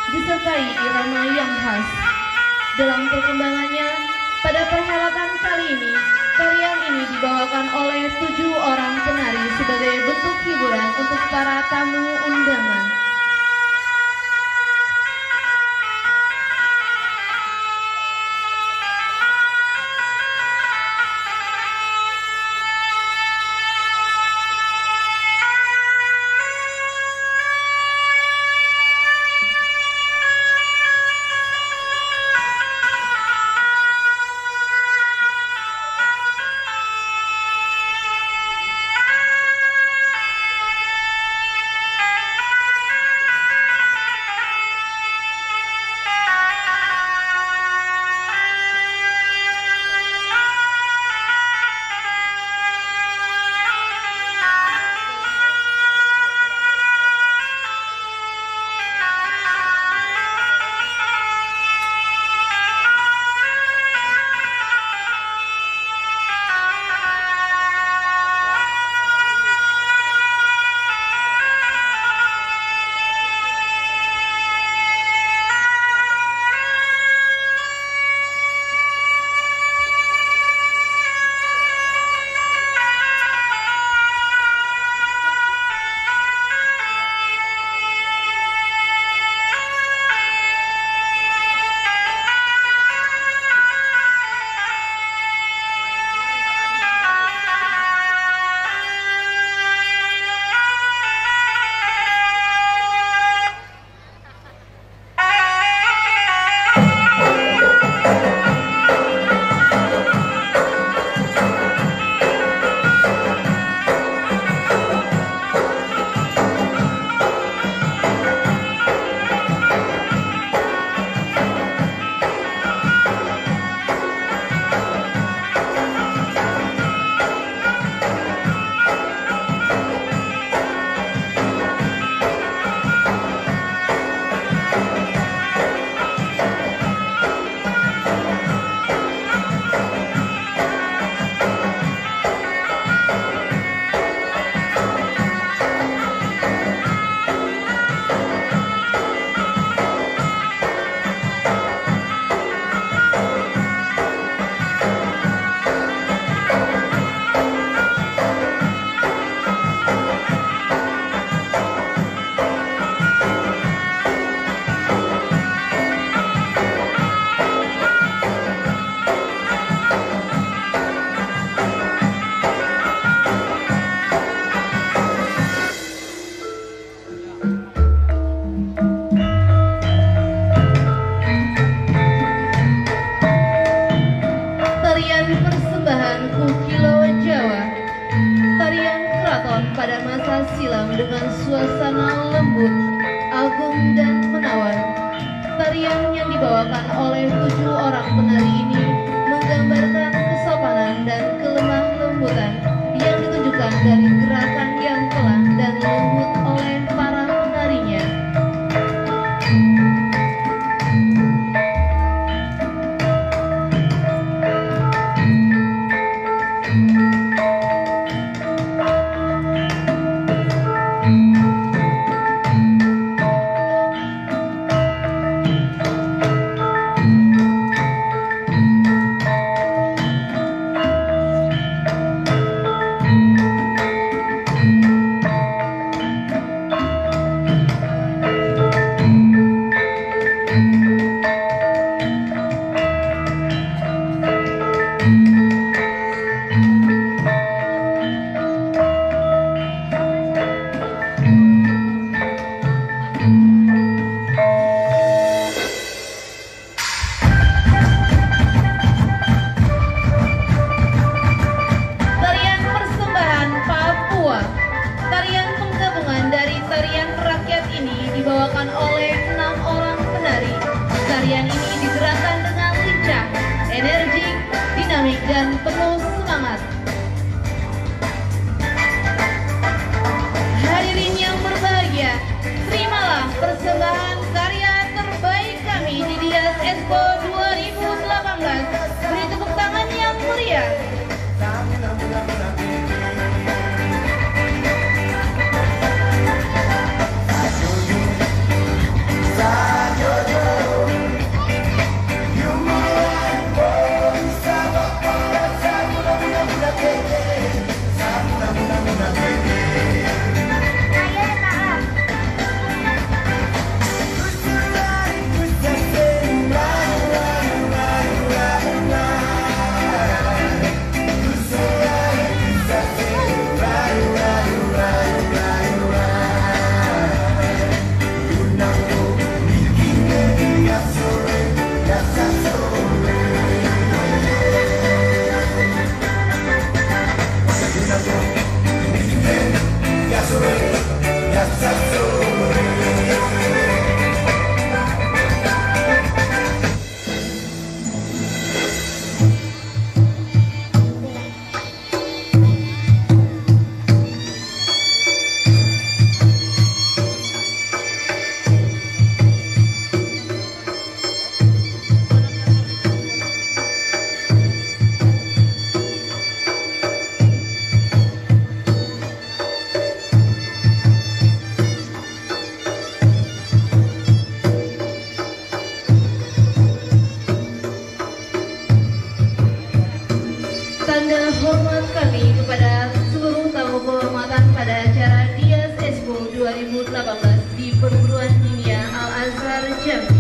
disertai irama yang khas. Dalam perkembangannya, pada perhelatan kali ini, tarian ini dibawakan oleh 7 orang penari sebagai bentuk hiburan untuk para tamu undangan. Pada masa silam dengan suasana lembut, agung dan menawan, tarian yang dibawakan oleh 7 orang penari ini menggambarkan kesopanan dan kelemah lembutan yang ditunjukkan dari gerakan yang pelan dan lembut oleh para penarinya. Dibawakan oleh 6 orang penari. Tarian ini digerakkan dengan lincah, energik, dinamik, dan penuh semangat. Hadirin yang berbahagia, terimalah persembahan karya terbaik kami di Dias Expo 2018. Beri tepuk tangan yang meriah. Saja Perguruan Dinia Al-Azhar Jambi.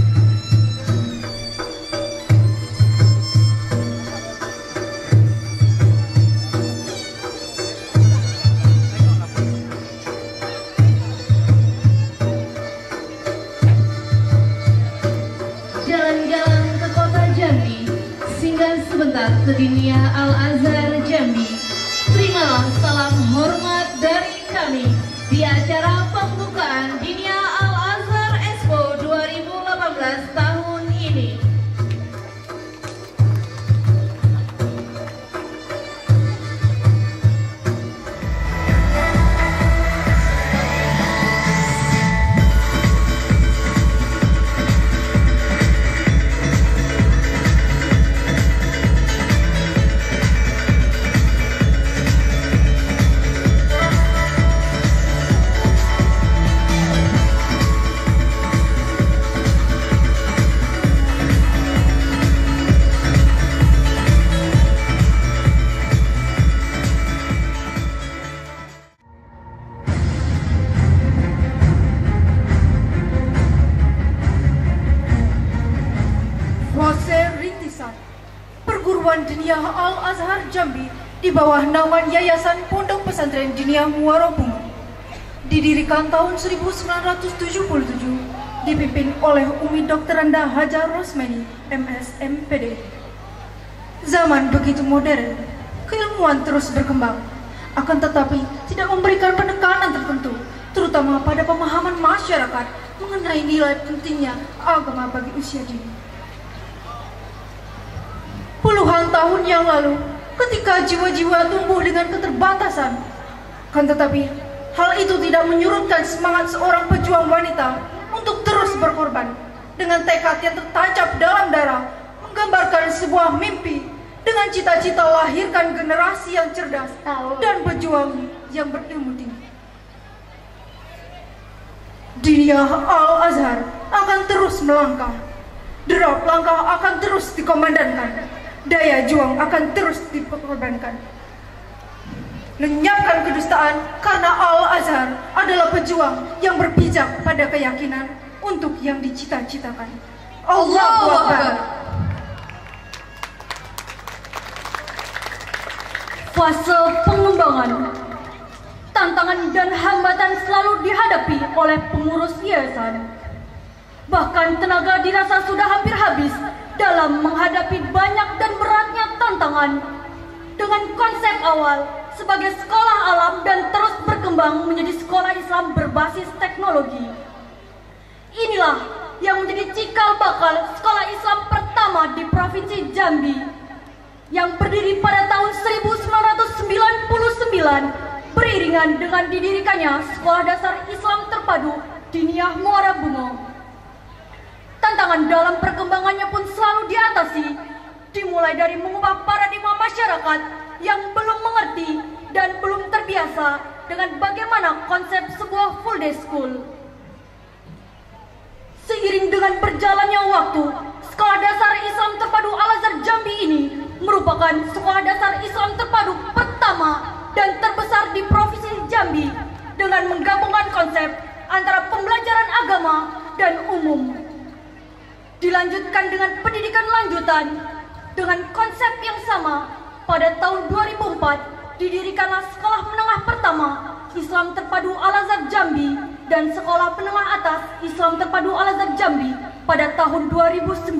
Jalan-jalan ke kota Jambi, singgah sebentar ke Dinia Al-Azhar Jambi. Terimalah salam hormat dari kami di acara pembukaan Dinia Al-Azhar Expo 2018 tahun ini. Perguruan Dinia Al-Azhar Jambi di bawah naungan Yayasan Pondok Pesantren Dinia Muara Bungo. Didirikan tahun 1977, dipimpin oleh Umi Dr. Anda Hajar Rosmani, MS MPD. Zaman begitu modern, keilmuan terus berkembang, akan tetapi tidak memberikan penekanan tertentu, terutama pada pemahaman masyarakat mengenai nilai pentingnya agama bagi usia dini. Puluhan tahun yang lalu, ketika jiwa-jiwa tumbuh dengan keterbatasan, kan tetapi hal itu tidak menyurutkan semangat seorang pejuang wanita untuk terus berkorban dengan tekad yang tertancap dalam darah, menggambarkan sebuah mimpi dengan cita-cita lahirkan generasi yang cerdas dan pejuang yang berilmu tinggi. Dinia Al-Azhar akan terus melangkah, derap langkah akan terus dikomandankan, daya juang akan terus dikorbankan. Lenyapkan kedustaan karena Al-Azhar adalah pejuang yang berpijak pada keyakinan untuk yang dicita-citakan. Allahu Akbar. Fase pengembangan, tantangan dan hambatan selalu dihadapi oleh pengurus yayasan. Bahkan tenaga dirasa sudah hampir habis dalam menghadapi banyak dan beratnya tantangan. Dengan konsep awal sebagai sekolah alam dan terus berkembang menjadi sekolah Islam berbasis teknologi. Inilah yang menjadi cikal bakal sekolah Islam pertama di Provinsi Jambi yang berdiri pada tahun 1999 beriringan dengan didirikannya Sekolah Dasar Islam Terpadu Dinia Muara Bungo. Tantangan dalam perkembangannya pun selalu diatasi, dimulai dari mengubah paradigma masyarakat yang belum mengerti dan belum terbiasa dengan bagaimana konsep sebuah full day school. Seiring dengan berjalannya waktu, Sekolah Dasar Islam Terpadu Al-Azhar Jambi ini merupakan sekolah dasar Islam terpadu pertama dan terbesar di Provinsi Jambi dengan menggabungkan konsep antara pembelajaran agama dan umum. Dilanjutkan dengan pendidikan lanjutan dengan konsep yang sama. Pada tahun 2004 didirikanlah sekolah menengah pertama Islam Terpadu Al-Azhar Jambi dan sekolah menengah atas Islam Terpadu Al-Azhar Jambi pada tahun 2009.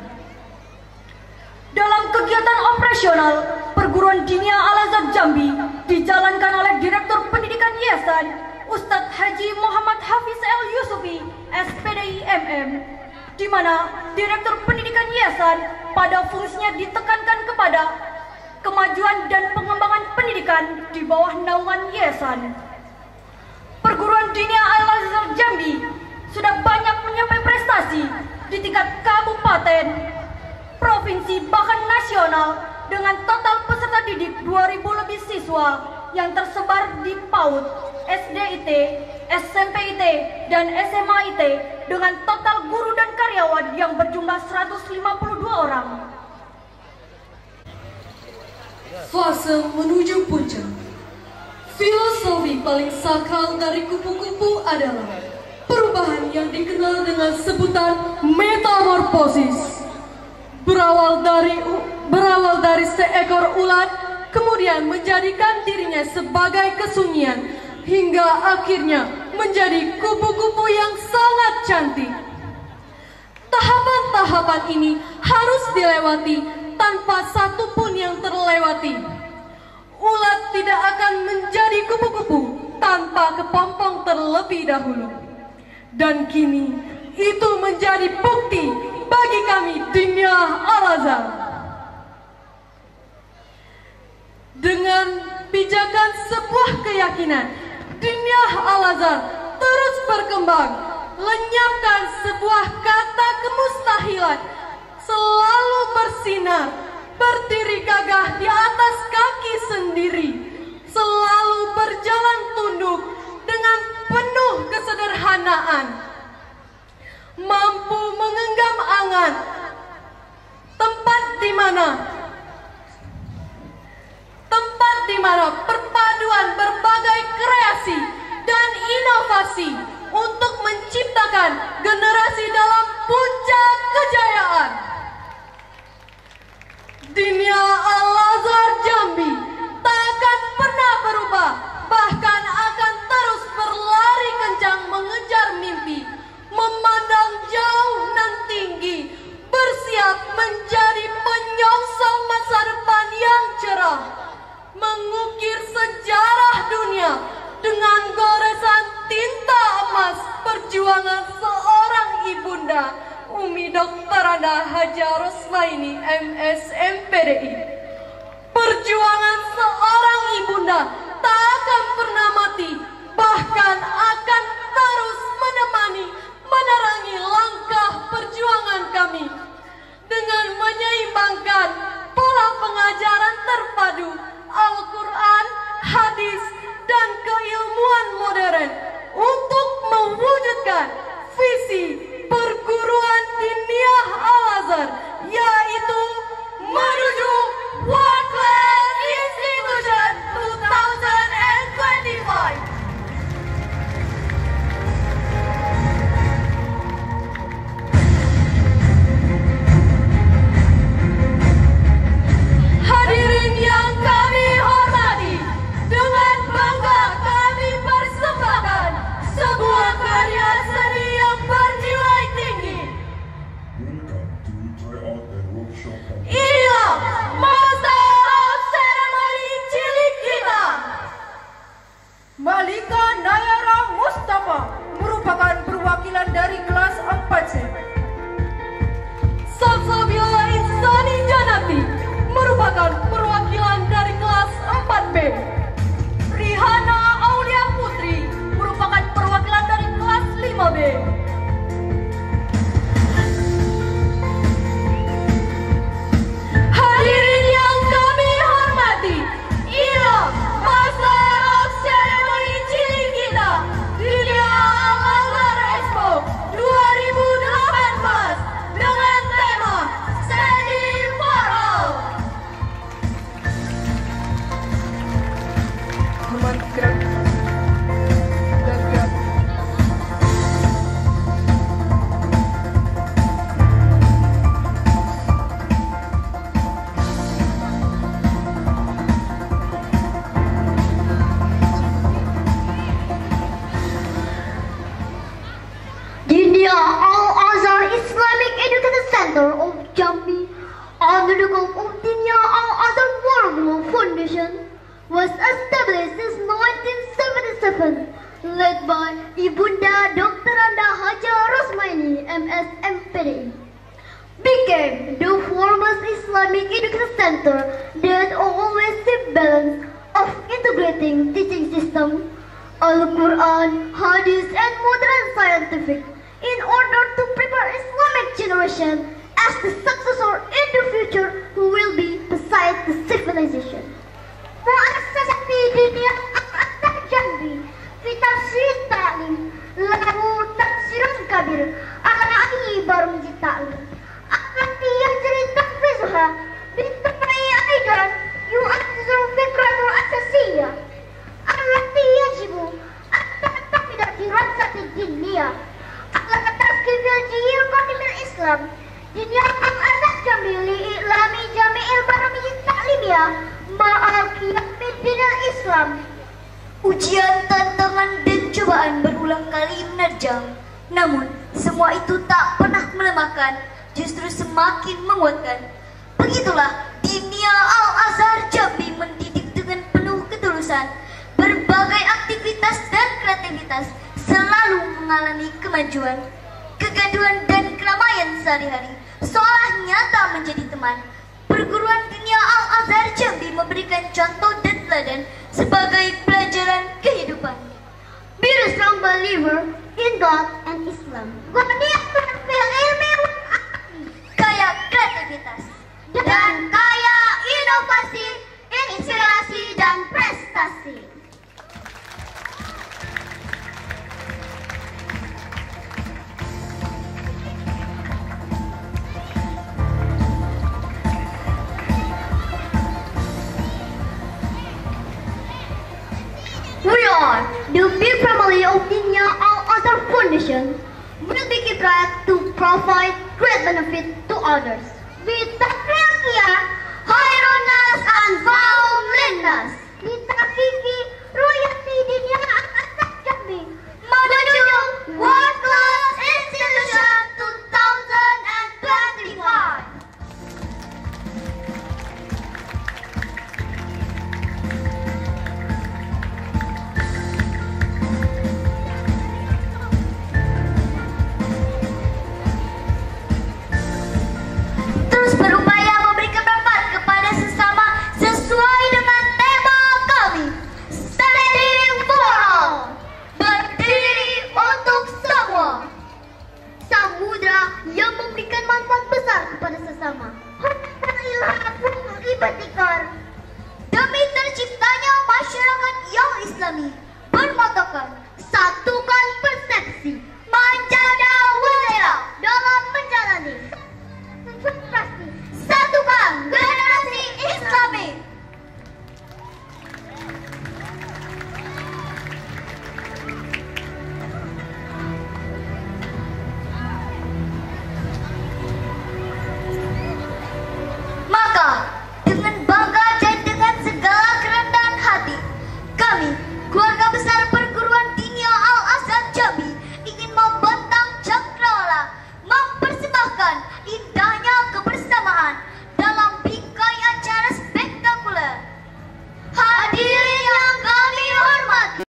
Dalam kegiatan operasional, perguruan Dinia Al-Azhar Jambi dijalankan oleh Direktur Pendidikan Yayasan Ustadz Haji Muhammad Hafiz El Yusufi, SPDI MM, di mana Direktur Pendidikan Yayasan pada fungsinya ditekankan kepada kemajuan dan pengembangan pendidikan di bawah naungan yayasan. Perguruan Dinia Al-Azhar Jambi sudah banyak mencapai prestasi di tingkat kabupaten, provinsi, bahkan nasional dengan total peserta didik 2.000 lebih siswa yang tersebar di PAUD, SDIT, SMPIT, dan SMAIT dengan total guru dan karyawan yang berjumlah 152 orang. Fase menuju puncak. Filosofi paling sakral dari kupu-kupu adalah yang dikenal dengan sebutan metamorfosis. Berawal dari seekor ulat, kemudian menjadikan dirinya sebagai kesunyian, hingga akhirnya menjadi kupu-kupu yang sangat cantik. Tahapan-tahapan ini harus dilewati tanpa satu pun yang terlewati. Ulat tidak akan menjadi kupu-kupu tanpa kepompong terlebih dahulu. Dan kini itu menjadi bukti bagi kami Dinia Al-Azhar. Dengan pijakan sebuah keyakinan, Dinia Al-Azhar terus berkembang, lenyapkan sebuah kata kemustahilan, selalu bersinar, berdiri gagah di atas kaki sendiri, selalu berjalan tunduk dengan penuh kesederhanaan, mampu menggenggam angan, tempat di mana perpaduan berbagai kreasi dan inovasi untuk menciptakan generasi dalam puncak kejayaan. Dinia Al-Azhar Jambi tak akan pernah berubah, bahkan akan terus berlari kencang mengejar mimpi, memandang jauh dan tinggi, bersiap menjadi penyongsong masa depan yang cerah, mengukir sejarah dunia dengan goresan tinta emas perjuangan seorang ibunda, Umi Dr. Anda Haja Rosmaini MS MPDI. Perjuangan seorang ibunda tak akan pernah mati, bahkan akan terus menerangi langkah perjuangan kami dengan menyeimbangkan pola pengajaran terpadu Al-Quran, hadis, dan keilmuan modern untuk mewujudkan visi perguruan Dinia Al-Azhar, yaitu menuju World Class Institution 2025. Hadirin yang kami hormati, dengan bangga kami persembahkan sebuah karya seni yang bernilai tinggi. Inilah masa seremoni cilik kita. Malika Nayara Mustafa merupakan perwakilan dari kelas 4C. Salsabila Insani Janati merupakan perwakilan dari kelas 4B. Rihana Aulia Putri merupakan perwakilan dari kelas 5B. Hadirin yang kami hormati, inilah masa seremoni cilik kita, Dinia Al-Azhar Expo 2018 dengan tema Study for All. Dinia Al-Azhar Islamic Education Center of Jambi, under the scope of Dinia Al-Azhar Warobumo Foundation, was established since 1977, led by Ibunda Dr. Anda Haja Rosmaini MS MPDI, became the foremost Islamic education center that always seek balance of integrating teaching system, Al-Quran, Hadith, and modern scientific in order to prepare Islamic generation as the successor in the future who will be beside the civilization. مؤسسة دينية أكثر جنبي في تفسير التعليم له تأثير كبير على أي برامج التعليم التي يجري تنفيذها بالطبع أيضا يؤثر فكرة أساسية التي يجب أن تعتمد دراسة الدينية Islam Dinia Al-Azhar Jambi Li'ilami Jami'il Baramiyyin Ta'limiyah Ma'al Qiyamid Dinil Islam. Ujian, tantangan, dan cobaan berulang kali menerjang. Namun, semua itu tak pernah melemahkan, justru semakin menguatkan. Begitulah Dinia Al-Azhar Jambi mendidik dengan penuh ketulusan. Berbagai aktivitas dan kreativitas selalu mengalami kemajuan. Kegaduhan dan keramaian sehari-hari seolah nyata menjadi teman. Perguruan Dinia Al-Azhar Jambi memberikan contoh dan teladan sebagai pelajaran kehidupan. Be a strong believer in God and Islam. Ghaniyatun fil ilmi wal aqli. Kaya kreativitas Dan kaya inovasi, inspirasi dan prestasi. We are the big family of Dinia Al-Azhar Foundation. Will be glad to provide great benefit to others. With the Kriya, Khairunas and Faulinnas. Kita Vivi Ruyati Dinia Al-Azhar Jambi. Menuju